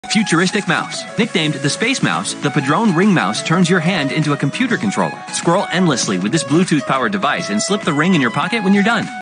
Futuristic Mouse. Nicknamed the Space Mouse, the Padrone Ring Mouse turns your hand into a computer controller. Scroll endlessly with this Bluetooth-powered device and slip the ring in your pocket when you're done.